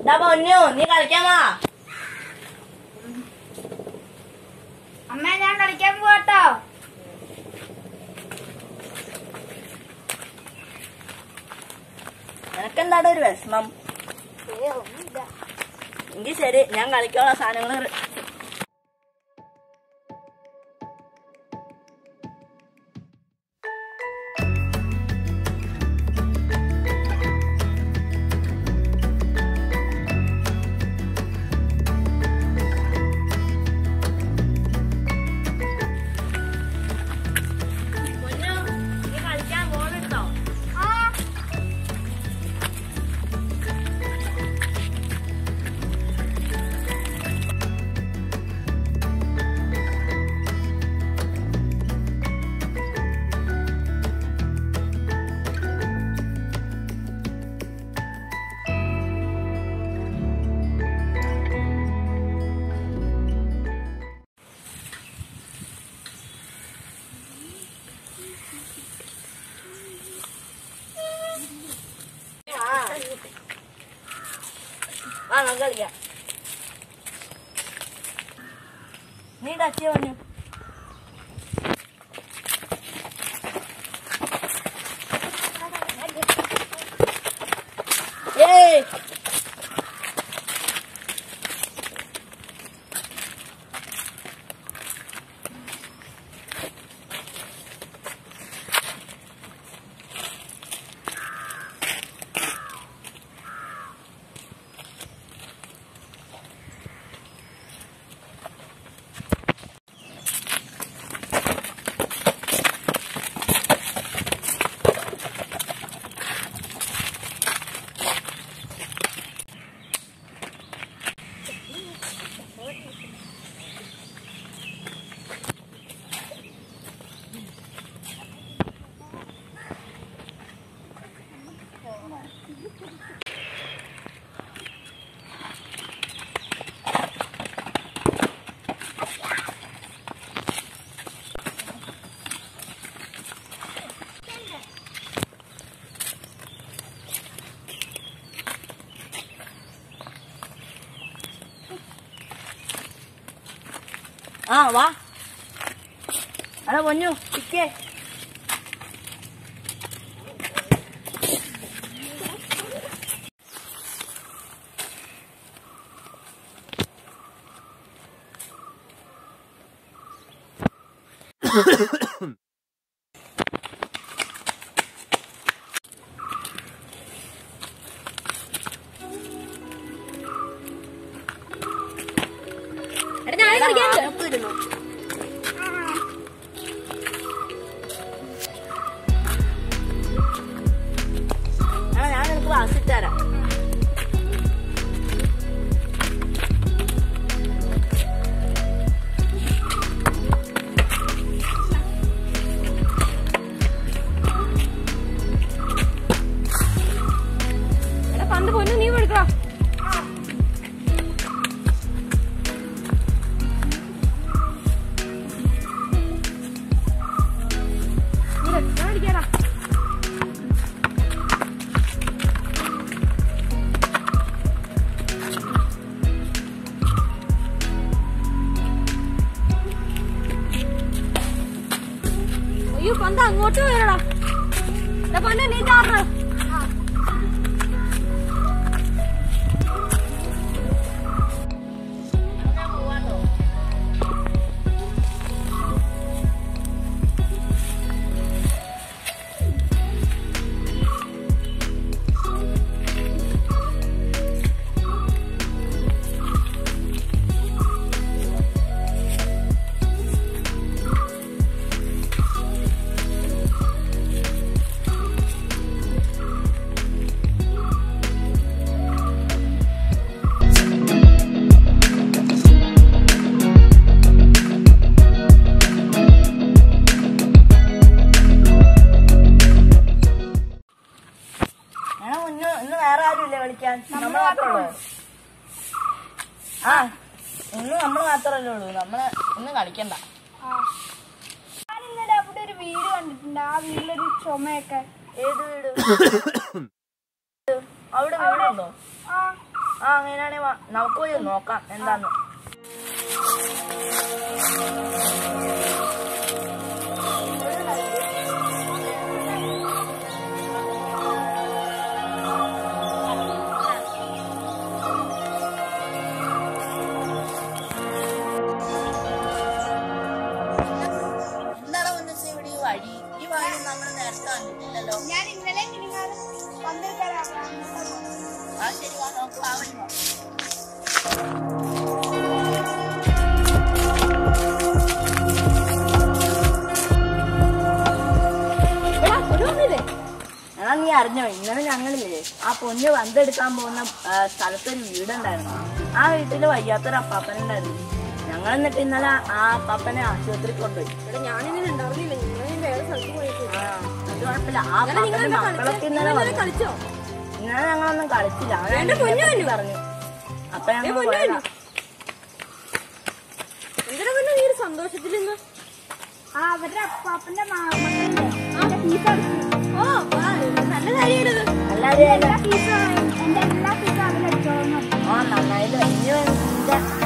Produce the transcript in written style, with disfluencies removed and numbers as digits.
പൊന്നു നീ കളിക്കാൻ വാ. അമ്മ ഞാൻ കളിക്കാൻ പോട്ടോ. നിനക്കെന്താടോ ഒരു വിഷമം? എങ്കിൽ ശരി, ഞാൻ കളിക്കാനുള്ള സാധനങ്ങൾ കളിക്കാം. നീ ടച്ച് പറഞ്ഞു. ഏയ് വാ. അടാ പൊന്നു ഇക്കേ. ഞാൻ നിനക്ക് വാസിത്തരാം. പന്ത് പൊന്നു നീ കൊടുക്കാം. അയ്യോ പന്ത് അങ്ങോട്ട് വരടാ. പൊന്നു നീ ചാടണം. ഇന്ന് വേറെ ആരുമില്ലേ കളിക്കാൻ? നമ്മൾ മാത്രമേ ഉള്ളൂ. ഇന്ന് നമ്മൾ മാത്രമല്ലേ ഉള്ളൂ. നമ്മള് ഇന്ന് കളിക്കണ്ട. ഞാനിന്നലെ അവിടെ ഒരു വീട് കണ്ടിട്ടുണ്ട്. ആ വീട്ടിലൊരു ചുമയൊക്കെ. ഏത് വീട്? അവിടെ വീടുണ്ടോ? അങ്ങനെയാണെങ്കിൽ നമുക്ക് പോയി നോക്കാം എന്താന്ന്. എന്താണ് മുന്നൂസ് ഇവിടെ ഈ വഴി? ഈ വഴി നമ്മൾ നേരത്തെ കണ്ടിട്ടില്ലല്ലോ. ഞാൻ ഇന്നലെ വന്നിരിക്കാറാണ്. ആ ശരി, വാ നോക്ക്, ആ വഴി വാ. എന്നാ നീ അറിഞ്ഞോ, ഇന്നലെ ഞങ്ങളില്ലേ ആ പൊന്ന് വന്തെടുക്കാൻ പോകുന്ന സ്ഥലത്തൊരു വീടുണ്ടായിരുന്നു. ആ വീട്ടില് വയ്യാത്തൊരു അപ്പാപ്പനുണ്ടായിരുന്നു. ഞങ്ങൾ എന്നിട്ട് ഇന്നലെ ആ അപ്പാപ്പനെ ആശുപത്രിയിൽ കൊണ്ടുപോയി. ഞാനിങ്ങനെ ഉണ്ടാവുന്നില്ല, നിങ്ങൾ വേറെ സ്ഥലത്ത് പോയിട്ട്. അത് കുഴപ്പമില്ല. ആ അപ്പാപ്പന്റെ മക്കളൊക്കെ ഇന്നലെ വന്നു. കളിച്ചോ? ഇന്നലെ ഞങ്ങളൊന്നും കളിച്ചില്ല. അവൻ പറഞ്ഞു. അപ്പൊ ഞങ്ങൾ പോയതാ. എന്തിനാ പിന്നെ നീ ഒരു സന്തോഷത്തിലിന്ന്? അവരുടെ അപ്പാപ്പന്റെ മക്കളില്ലേ ഫീസ് അടച്ചു. ഓ നല്ല കാര്യമായിരുന്നു. എല്ലാവരും എന്റെ എല്ലാ ഫീസും അവരടിച്ചോളൂ. ആ നന്നായിട്ട്